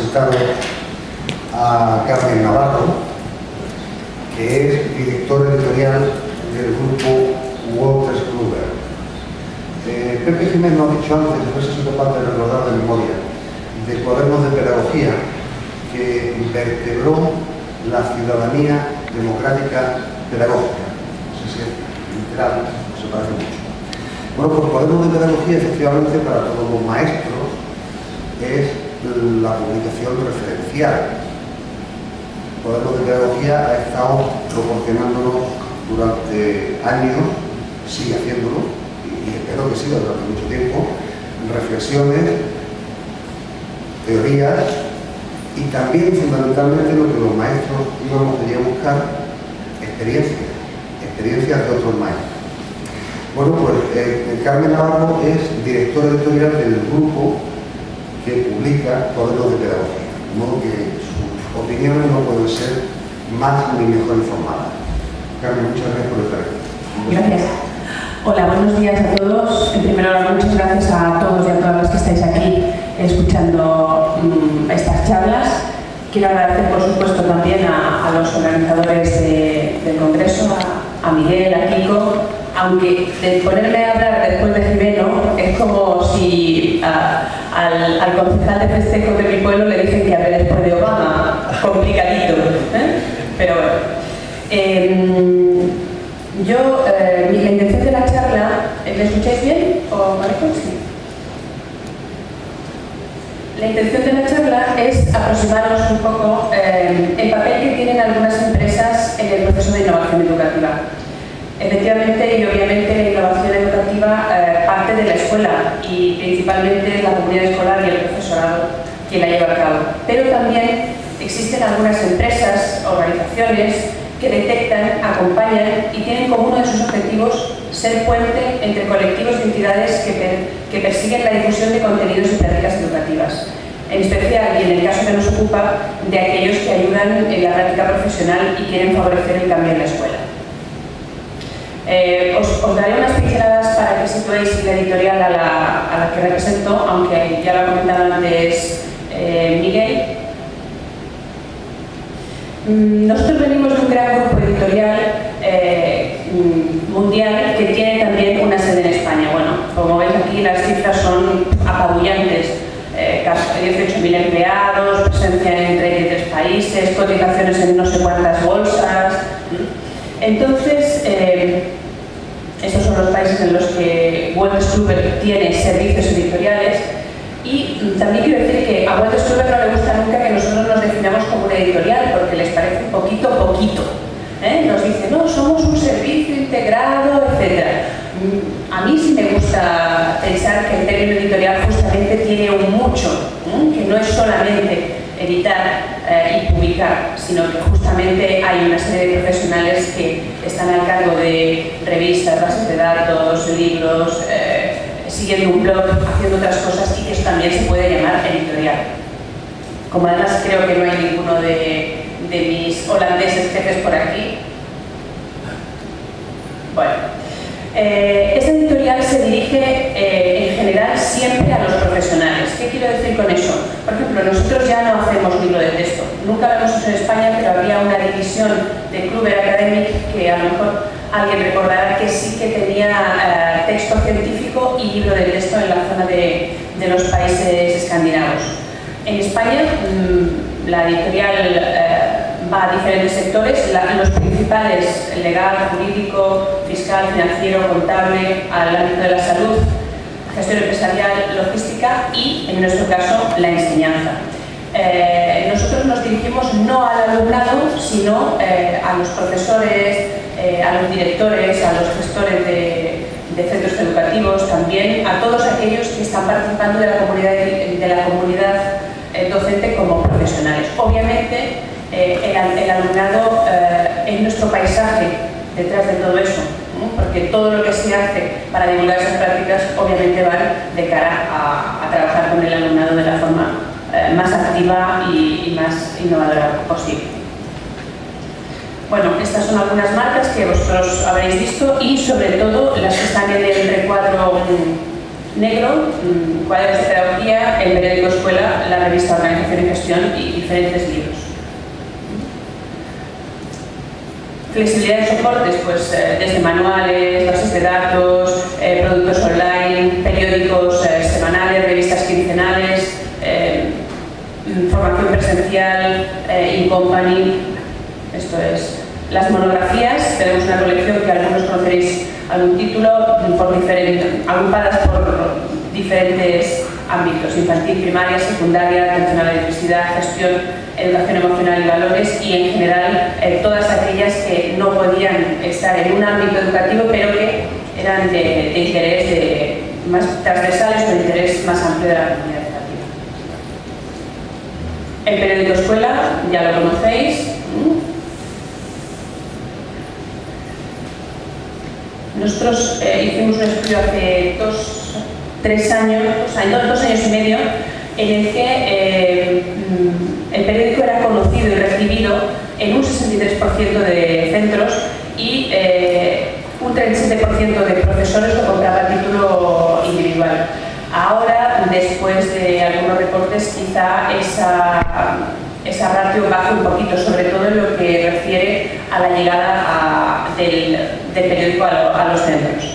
presentado a Carmen Navarro, que es directora editorial del grupo Wolters Kluwer. Pepe Jiménez nos ha dicho antes, no sé si es capaz de recordar de memoria, de Cuadernos de Pedagogía, que vertebró la ciudadanía democrática pedagógica. No sé si es literal, se parece mucho. Bueno, pues Cuadernos de Pedagogía, efectivamente, para todos los maestros, es la publicación referencial. Cuadernos de Pedagogía ha estado proporcionándonos durante años, sigue haciéndolo, y espero que siga durante mucho tiempo, reflexiones, teorías y también fundamentalmente lo que los maestros íbamos a buscar, experiencias de otros maestros. Bueno, pues Carmen Navarro es directora editorial del grupo que publica Cuadernos de Pedagogía, de modo que sus opiniones no pueden ser más ni mejor informadas. Carmen, muchas gracias por estar aquí. Gracias. Hola, buenos días a todos. En primer lugar, muchas gracias a todos y a todas las que estáis aquí escuchando estas charlas. Quiero agradecer, por supuesto, también a los organizadores del Congreso, a Miguel, a Kiko, aunque de ponerme a hablar después de Jimeno es como si al concejal de festejos de mi pueblo le dicen que hable después de Obama. Complicadito, ¿eh? Pero bueno. La intención de la charla, ¿me escucháis bien? ¿O Maricón? Sí. La intención de la charla es aproximaros un poco el papel que tienen algunas empresas en el proceso de innovación educativa. Efectivamente y obviamente la innovación educativa parte de la escuela y principalmente la comunidad escolar y el profesorado quien la lleva a cabo. Pero también existen algunas empresas, organizaciones que detectan, acompañan y tienen como uno de sus objetivos ser puente entre colectivos de entidades que persiguen la difusión de contenidos y prácticas educativas. En especial, y en el caso que nos ocupa, de aquellos que ayudan en la práctica profesional y quieren favorecer el cambio en la escuela. Os daré unas pinceladas para que situéis la editorial a la que represento, aunque ya lo ha comentado antes Miguel. Nosotros venimos de un gran grupo editorial mundial que tiene también una sede en España. Bueno, como veis aquí las cifras son apabullantes. Casi 18.000 empleados, presencia en 33 países, cotizaciones en no sé cuántas bolsas. Entonces, estos son los países en los que Wolters Kluwer tiene servicios editoriales. Y también quiero decir que a Wolters Kluwer no le gusta nunca que nosotros nos definamos como una editorial, porque les parece un poquito. Nos dicen, no, somos un servicio integrado, etc. A mí sí me gusta pensar que el término editorial justamente tiene un mucho, que no es solamente editar y publicar, sino que justamente hay una serie de profesionales que están al cargo de revistas, bases de datos, libros, siguiendo un blog, haciendo otras cosas, y que eso también se puede llamar editorial. Como además creo que no hay ninguno de mis holandeses jefes por aquí. Bueno, esta editorial se dirige en general siempre a los profesionales. ¿Qué quiero decir con eso? Por ejemplo, nosotros ya no hacemos libro de texto. Nunca lo hemos hecho en España, pero había una división de Kluwer Academic que a lo mejor alguien recordará que sí que tenía texto científico y libro de texto en la zona de los países escandinavos. En España, la editorial va a diferentes sectores, los principales, legal, jurídico, fiscal, financiero, contable, al ámbito de la salud, gestión empresarial, logística y, en nuestro caso, la enseñanza. Nosotros nos dirigimos no al alumnado, sino a los profesores, a los directores, a los gestores de centros educativos, también a todos aquellos que están participando de la comunidad docente como profesionales. Obviamente, el alumnado es nuestro paisaje detrás de todo eso, ¿no? Porque todo lo que se hace para divulgar esas prácticas obviamente van de cara a trabajar con el alumnado de la forma más activa y más innovadora posible. Bueno, estas son algunas marcas que vosotros habréis visto y sobre todo las que están en el recuadro negro, Cuadernos de Pedagogía, el periódico Escuela, la revista Organización y Gestión y diferentes libros. Flexibilidad de soportes, pues desde manuales, bases de datos, productos online, periódicos semanales, revistas quincenales, formación presencial, in-company. Esto es. Las monografías, tenemos una colección que algunos conoceréis algún título, agrupadas por diferentes ámbitos: infantil, primaria, secundaria, atención a la electricidad, gestión, educación emocional y valores, y en general todas aquellas que no podían estar en un ámbito educativo pero que eran de interés más transversales o de interés más amplio de la comunidad educativa. El periódico Escuela, ya lo conocéis. Nosotros hicimos un estudio hace 2 años y medio, en el que el periódico era conocido y recibido en un 63% de centros y un 37% de profesores lo compraba a título individual. Ahora, después de algunos recortes, quizá esa ratio baja un poquito, sobre todo en lo que refiere a la llegada del periódico a los centros.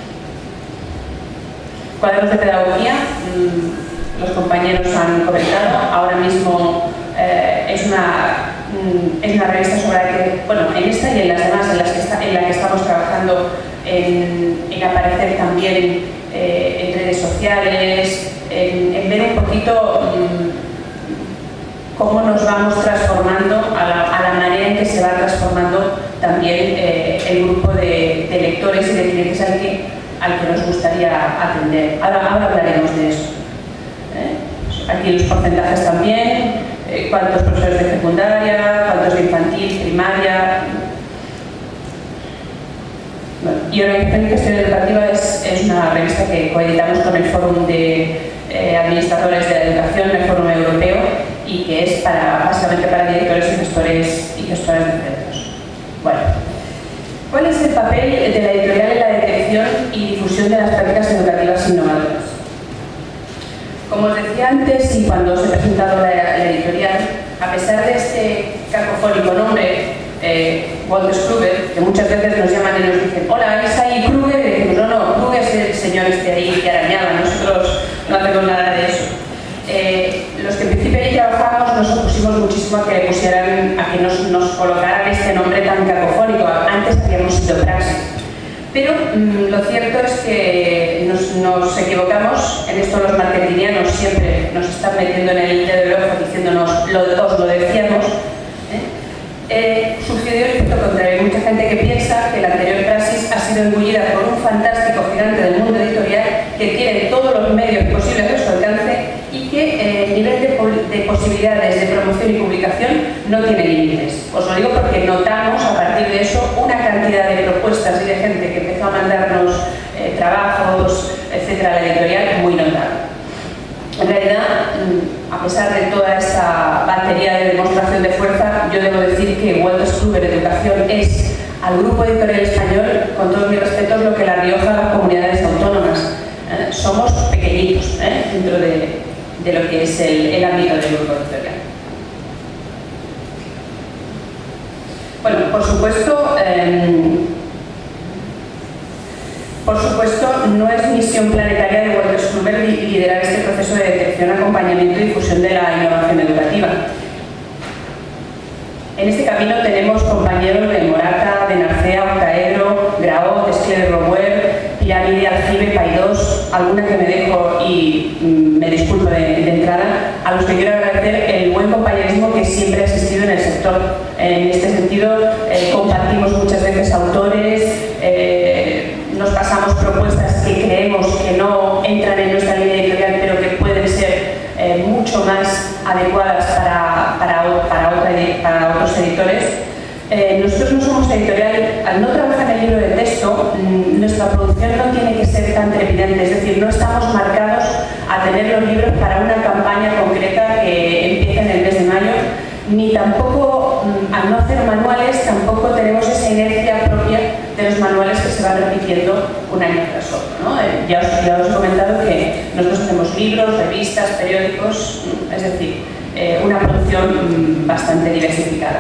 Cuadernos de pedagogía, los compañeros han comentado, ahora mismo es una revista sobre la que, bueno, en esta y en las demás en la que estamos trabajando en aparecer también en redes sociales, en ver un poquito cómo nos vamos transformando, a la manera en que se va transformando también el grupo de lectores y de clientes al que nos gustaría atender. Ahora hablaremos de eso. Aquí los porcentajes también, cuántos profesores de secundaria, cuántos de infantil, primaria. Bueno, y Organización y Gestión Educativa es una revista que coeditamos con el Fórum de Administradores de la Educación, el Fórum Europeo, y que es básicamente para directores y gestores de centros. Bueno, ¿cuál es el papel de la editorial en la detección y difusión de las prácticas educativas innovadoras? Como os decía antes, y cuando os he presentado la editorial, a pesar de este cacofónico nombre, Wolters Kluwer, que muchas veces nos llaman y nos dicen: hola, ¿es ahí Kluwer? Y decimos: no, Kluwer es el señor ahí que arañaba, nosotros no hacemos nada de eso. Los que en principio ahí trabajamos nos opusimos muchísimo a que nos colocaran este nombre tan cacofónico. Antes habíamos sido Praxis. Pero lo cierto es que nos equivocamos. En esto los marketingianos siempre nos están metiendo en el dedo del ojo diciéndonos: os lo decíamos. Sucedió el efecto contrario. Hay mucha gente que piensa que la anterior Praxis ha sido engullida por un fantástico gigante del mundo editorial que tiene todos los medios posibles a su alcance y que el nivel de posibilidades de promoción y publicación no tiene límites. Os lo digo porque notamos a partir de eso una cantidad de propuestas y de gente que empezó a mandarnos trabajos, etcétera, a la editorial muy notable. En realidad, a pesar de toda esta batería de demostración de fuerza, yo debo decir que Wolters Kluwer Educación es al grupo editorial español, con todos mis respetos, lo que La Rioja a las comunidades autónomas. Somos pequeñitos dentro de lo que es el ámbito del grupo editorial. Bueno, por supuesto, no es misión planetaria de Wolters Kluwer liderar este proceso de detección, acompañamiento y difusión de la innovación educativa. En este camino tenemos compañeros de Morata, de Narcea, Octaedro, Graó, Desclé de Rower, Pirámide, Aljibe, Paidós, alguna que me dejo y me disculpo de entrada, a los que quiero agradecer el buen compañerismo que siempre ha existido en el sector. En este sentido, compartimos muchas veces autores, nos pasamos propuestas que creemos que no entran en nuestra línea editorial, pero que pueden ser mucho más adecuadas para otros editores. Nosotros no somos editorial, al no trabajar en el libro de texto, nuestra producción no tiene que ser tan trepidante, es decir, no estamos marcados a tener los libros para una campaña concreta que empieza en el mes de mayo, ni tampoco, al no hacer manuales, tampoco tenemos esa inercia propia de los manuales que se van repitiendo un año tras otro, ¿no? Ya os he comentado que nosotros hacemos libros, revistas, periódicos, es decir, una producción bastante diversificada.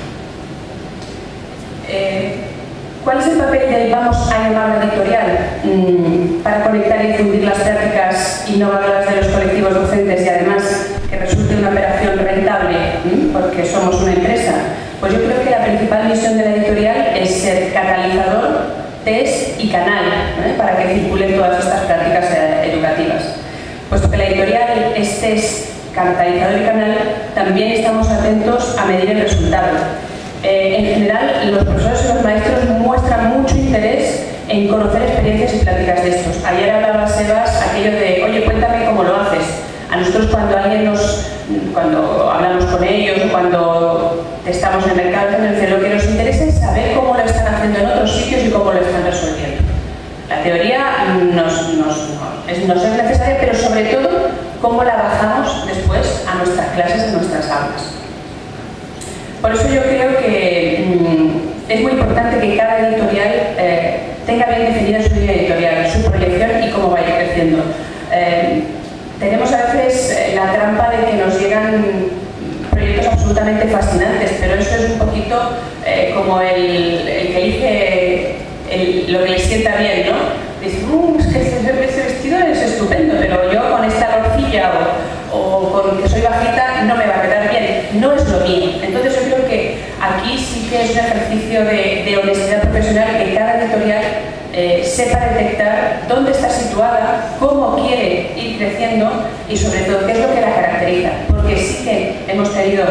¿Cuál es el papel del vamos a llamarlo editorial para conectar y difundir las prácticas innovadoras de los colectivos docentes y además que resulte una operación rentable porque somos una empresa? Pues yo creo que la principal misión de la editorial es ser catalizador, test y canal para que circulen todas estas prácticas educativas. Puesto que la editorial es test, catalizador y canal, también estamos atentos a medir el resultado. En general, los profesores y los maestros muestran mucho interés en conocer experiencias y prácticas de estos. Ayer hablaba Sebas aquello de, oye, cuéntame cómo lo haces. A nosotros cuando hablamos con ellos, cuando estamos en el mercado, lo que nos interesa es saber cómo lo están haciendo en otros sitios y cómo lo están resolviendo. La teoría nos es necesaria, pero sobre todo cómo la bajamos después a nuestras clases, a nuestras aulas. Por eso yo creo que es muy importante que cada editorial tenga bien definida su línea editorial, su proyección y cómo va a ir creciendo. Tenemos a veces la trampa de que nos llegan proyectos absolutamente fascinantes, pero eso es un poquito como el que dice lo que le sienta bien, ¿no? Dice, es que ese vestido es estupendo, pero yo con esta gorcilla o con que soy bajita no me va a quedar bien, no es lo mío. Entonces yo creo que aquí sí que es un ejercicio de honestidad profesional que cada editorial sepa detectar dónde está situada, cómo quiere ir creciendo y sobre todo qué es lo que la caracteriza. Porque sí que hemos tenido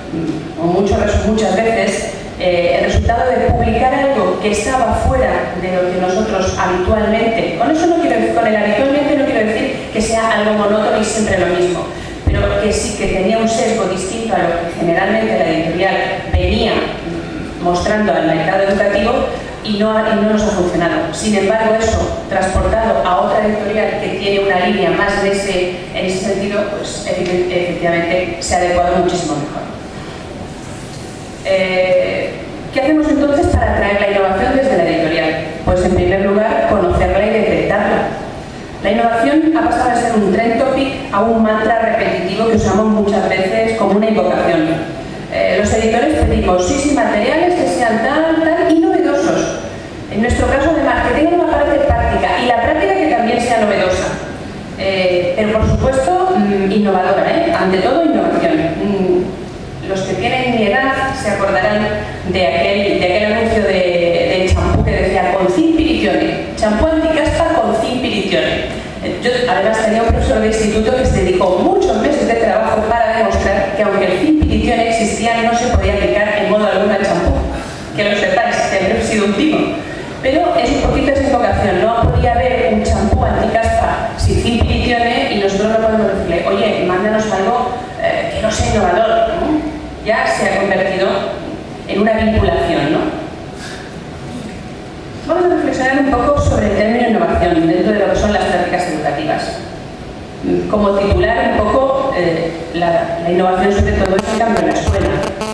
muchas veces el resultado de publicar algo que estaba fuera de lo que nosotros habitualmente, con eso no quiero decir, con el habitualmente no quiero decir que sea algo monótono y siempre lo mismo, pero que sí que tenía un sesgo distinto a lo que generalmente la editorial venía mostrando al mercado educativo y no nos ha funcionado. Sin embargo, eso transportado a otra editorial que tiene una línea más en ese sentido, pues efectivamente se ha adecuado muchísimo mejor. ¿Qué hacemos entonces para atraer la innovación desde la editorial? Pues en primer lugar, conocerla y detectarla. La innovación ha pasado de ser un trend topic a un mantra repetitivo que usamos muchas veces como una invocación. Los editores pedimos sí materiales que sean tal y novedosos. En nuestro caso, además, que tengan una parte práctica y la práctica que también sea novedosa. Pero por supuesto, innovadora, ante todo innovación. Los que tienen mi edad se acordarán de aquel anuncio del champú que decía con zinc piritione, champú anticaspa con zinc piritione. Yo además tenía un profesor de instituto que se dedicó muchos meses de trabajo para demostrar que aunque el zinc piritione existía, no se podía aplicar en modo alguno al champú. Que lo sepáis, que he sido un timo. Pero es un poquito esa invocación, no podía haber un champú anticaspa sin zinc piritione y nosotros no podemos decirle, oye, mándanos algo que no sea innovador, ¿no? Ya se ha convertido en una vinculación, ¿no? Vamos a reflexionar un poco sobre el término innovación dentro de lo que son las prácticas educativas. Como titular un poco la innovación sobre todo es el cambio en la escuela.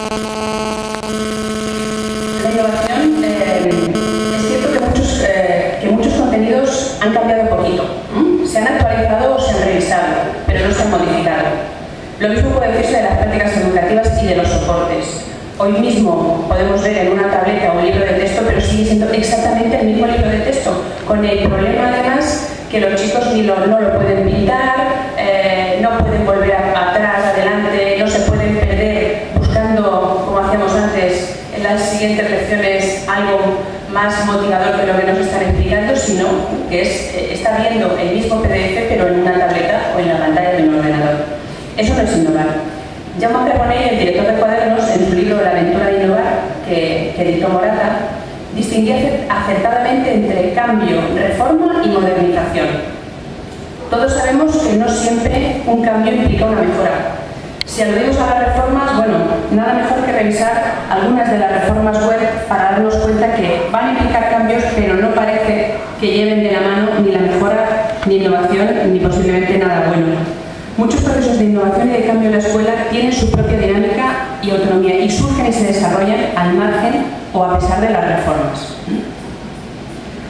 La innovación, es cierto que muchos contenidos han cambiado un poquito. Se han actualizado o se han revisado, pero no se han modificado. Lo mismo puede decirse de las prácticas educativas y de los soportes. Hoy mismo podemos ver en una tableta un libro de texto, pero sigue siendo exactamente el mismo libro de texto, con el problema además que los chicos no lo pueden pintar, no pueden volver atrás, adelante, no se pueden perder buscando, como hacíamos antes, en las siguientes lecciones algo más motivador que lo que nos están explicando, sino que está viendo el mismo PDF pero en una tableta o en la pantalla de un ordenador. Eso no es innovar. Jaume Carbonell, el director de Cuadernos, en su libro La aventura de innovar, que editó Morata, distinguía acertadamente entre cambio, reforma y modernización. Todos sabemos que no siempre un cambio implica una mejora. Si aludimos a las reformas, bueno, nada mejor que revisar algunas de las reformas web para darnos cuenta que van a implicar cambios, pero no parece que lleven de la mano ni la mejora, ni innovación, ni posiblemente nada bueno. Muchos procesos de innovación y de cambio en la escuela tienen su propia dinámica y autonomía y surgen y se desarrollan al margen o a pesar de las reformas.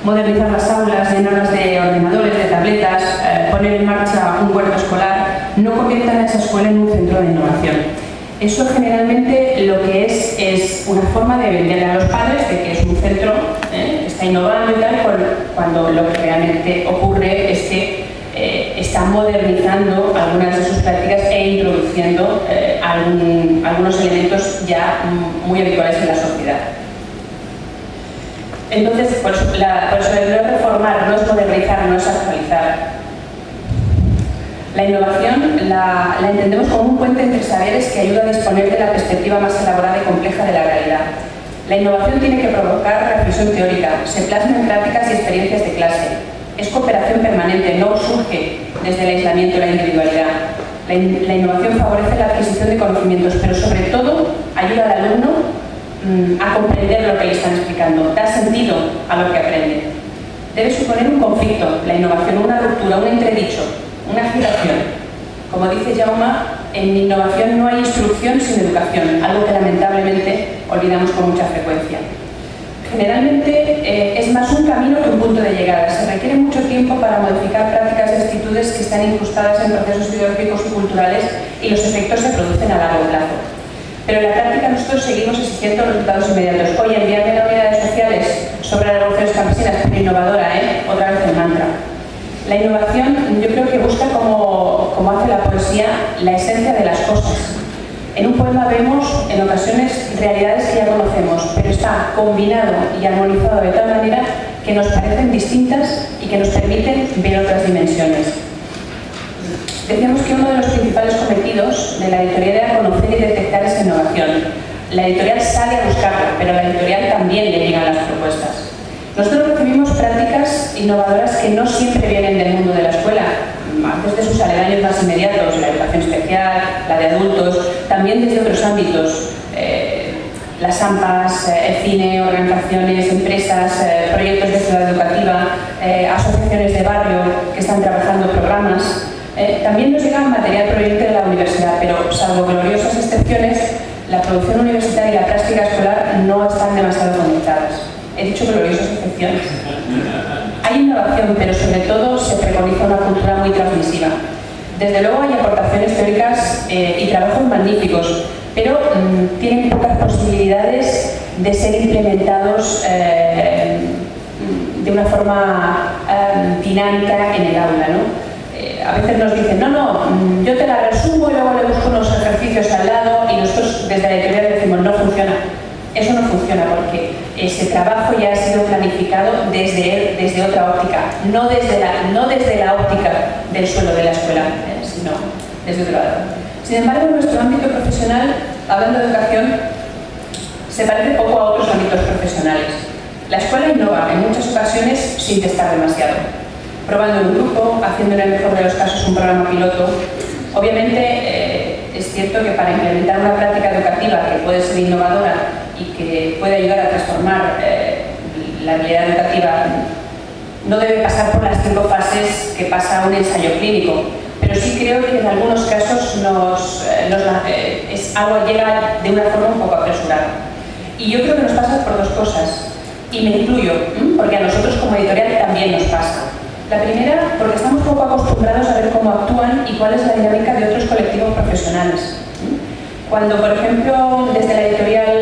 modernizar las aulas, llenarlas de ordenadores, de tabletas, poner en marcha un huerto escolar, no conviertan a esa escuela en un centro de innovación. Eso generalmente lo que es una forma de venderle a los padres de que es un centro que está innovando y tal, cuando lo que realmente ocurre es que está modernizando algunas de sus prácticas e introduciendo algunos elementos ya muy habituales en la sociedad. Entonces, por eso no es reformar, no es modernizar, no es actualizar. La innovación la entendemos como un puente entre saberes que ayuda a disponer de la perspectiva más elaborada y compleja de la realidad. La innovación tiene que provocar reflexión teórica, se plasma en prácticas y experiencias de clase. Es cooperación permanente, no surge desde el aislamiento de la individualidad. La innovación favorece la adquisición de conocimientos, pero sobre todo ayuda al alumno a comprender lo que le están explicando, da sentido a lo que aprende. Debe suponer un conflicto, la innovación, una ruptura, un entredicho, una agitación. Como dice Jaume, en innovación no hay instrucción sin educación, algo que lamentablemente olvidamos con mucha frecuencia. Generalmente es más un camino que un punto de llegada. Se requiere mucho tiempo para modificar prácticas y actitudes que están incrustadas en procesos ideológicos y culturales y los efectos se producen a largo plazo. Pero en la práctica nosotros seguimos exigiendo resultados inmediatos. Oye, envíame las unidades sociales sobre las revoluciones campesinas, pero innovadora, otra vez el mantra. La innovación yo creo que busca, como hace la poesía, la esencia de las cosas. En un poema vemos en ocasiones realidades que ya conocemos, pero está combinado y armonizado de tal manera que nos parecen distintas y que nos permiten ver otras dimensiones. Decíamos que uno de los principales cometidos de la editorial era conocer y detectar esa innovación. La editorial sale a buscarla, pero a la editorial también le llegan las propuestas. Nosotros recibimos prácticas innovadoras que no siempre vienen del mundo de la escuela, desde sus aledaños más inmediatos, la educación especial, la de adultos, también desde otros ámbitos, las AMPAs, el cine, organizaciones, empresas, proyectos de ciudad educativa, asociaciones de barrio que están trabajando programas. También nos llega material proveniente de la universidad, pero salvo gloriosas excepciones, la producción universitaria y la práctica escolar no están demasiado conectadas. He dicho gloriosas excepciones. Hay innovación, pero sobre todo se preconiza una cultura muy transmisiva. Desde luego hay aportaciones teóricas y trabajos magníficos, pero tienen pocas posibilidades de ser implementados de una forma dinámica en el aula, ¿no? A veces nos dicen, no, yo te la resumo y luego le busco unos ejercicios al lado, y nosotros desde la editorial decimos, no funciona. Eso no funciona porque ese trabajo ya ha sido planificado desde otra óptica, no desde la óptica del suelo de la escuela, sino desde otro lado. Sin embargo, en nuestro ámbito profesional, hablando de educación, se parece poco a otros ámbitos profesionales. La escuela innova en muchas ocasiones sin testar demasiado, probando en un grupo, haciendo en el mejor de los casos un programa piloto. Obviamente es cierto que para implementar una práctica educativa que puede ser innovadora y que puede ayudar a transformar la realidad educativa, no debe pasar por las 5 fases que pasa un ensayo clínico, pero sí creo que en algunos casos algo llega de una forma un poco apresurada. Y yo creo que nos pasa por 2 cosas, y me incluyo, porque a nosotros como editorial también nos pasa. La primera, porque estamos poco acostumbrados a ver cómo actúan y cuál es la dinámica de otros colectivos profesionales. Cuando, por ejemplo, desde la editorial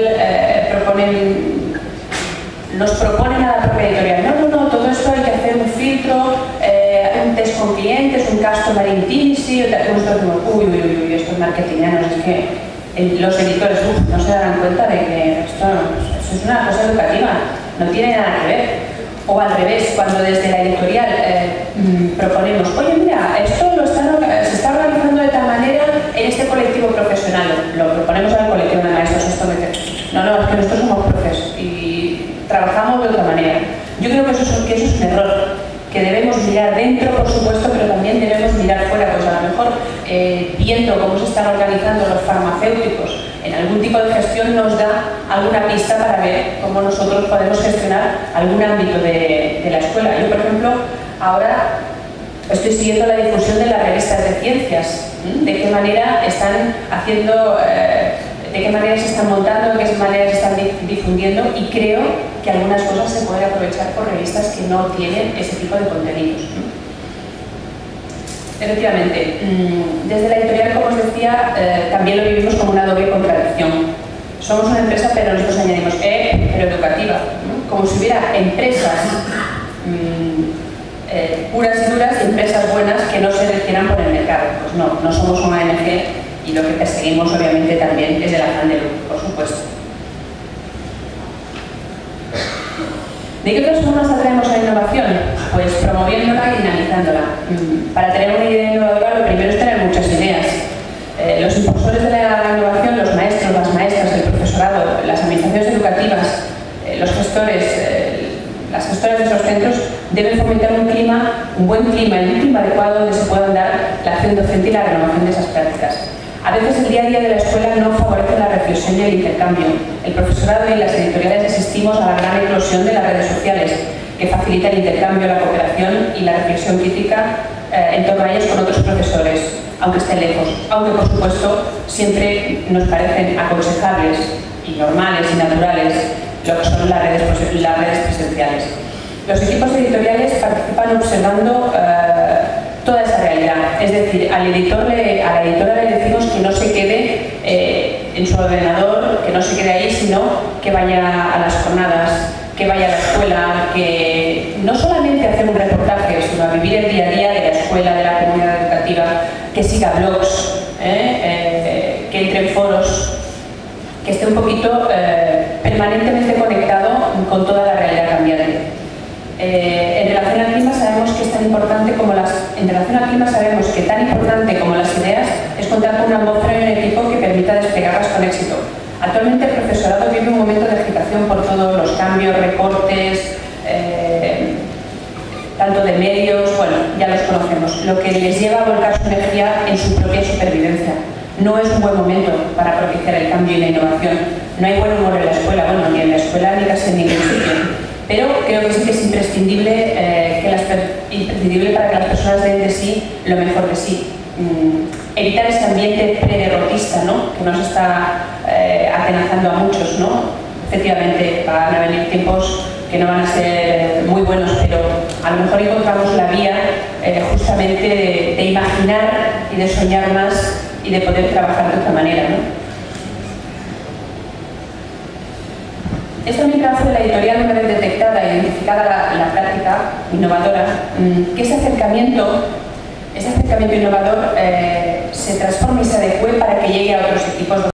nos proponen a la propia editorial, no, todo esto hay que hacer un filtro, un test con clientes, un customer intimacy, nosotros decimos, uy, estos marketingianos, es que los editores no se darán cuenta de que esto es una cosa educativa, no tiene nada que ver. O al revés, cuando desde la editorial proponemos, oye, mira, esto se está organizando de tal manera en este colectivo profesional, lo proponemos al colectivo de maestros, esto me dice, no, es que nosotros somos profes y trabajamos de otra manera. Yo creo que eso es un error, que debemos mirar dentro, por supuesto, pero también debemos mirar fuera, pues a lo mejor viendo cómo se están organizando los farmacéuticos en algún tipo de gestión nos da alguna pista para ver cómo nosotros podemos gestionar algún ámbito de la escuela. Yo, por ejemplo, ahora estoy siguiendo la difusión de las revistas de ciencias, de qué manera están haciendo de qué manera se están montando, de qué manera se están difundiendo, y creo que algunas cosas se pueden aprovechar por revistas que no tienen ese tipo de contenidos. Efectivamente, desde la editorial, como os decía, también lo vivimos como una doble contradicción. Somos una empresa, pero nosotros añadimos pero educativa, ¿no? Como si hubiera empresas puras y duras y empresas buenas que no se elegieran por el mercado. Pues no, no somos una ONG y lo que perseguimos obviamente también es el afán de lucro, por supuesto. ¿De qué otras formas atraemos a la innovación? Pues promoviéndola y dinamizándola. Para tener una idea innovadora lo primero es tener muchas ideas. Los impulsores de la innovación, los maestros, las maestras, el profesorado, las administraciones educativas, los gestores, las gestoras de esos centros deben fomentar un buen clima y un clima adecuado donde se puedan dar la acción docente y la renovación de esas prácticas. A veces el día a día de la escuela no favorece la reflexión y el intercambio. El profesorado y las editoriales asistimos a la gran eclosión de las redes sociales, que facilita el intercambio, la cooperación y la reflexión crítica en torno a ellos con otros profesores, aunque estén lejos. Aunque, por supuesto, siempre nos parecen aconsejables y normales y naturales lo que son las redes presenciales. Los equipos editoriales participan observando toda esa realidad. Es decir, a la editora le decimos que no se quede en su ordenador, que no se quede ahí, sino que vaya a las jornadas, que vaya a la escuela, que no solamente hacer un reportaje, sino a vivir el día a día de la escuela, de la comunidad educativa, que siga blogs, que entre en foros, que esté un poquito permanentemente conectado con toda la realidad cambiante. En relación al clima sabemos que es tan importante como las ideas es contar con una atmósfera y un equipo que permita desplegarlas con éxito. Actualmente el profesorado vive un momento de agitación por todos los cambios, recortes, tanto de medios, bueno, ya los conocemos, lo que les lleva a volcar su energía en su propia supervivencia. No es un buen momento para propiciar el cambio y la innovación. No hay buen humor en la escuela, bueno, ni en la escuela ni casi en ningún sitio. Pero creo que sí que es imprescindible, para que las personas den de sí lo mejor de sí. Evitar este ambiente pre-derrotista, ¿no?, que nos está atenazando a muchos, ¿no? Efectivamente, van a venir tiempos que no van a ser muy buenos, pero a lo mejor encontramos la vía justamente de imaginar y de soñar más y de poder trabajar de otra manera, ¿no? Es también trabajo de la editorial una vez detectada e identificada la práctica innovadora, que ese acercamiento innovador se transforme y se adecue para que llegue a otros equipos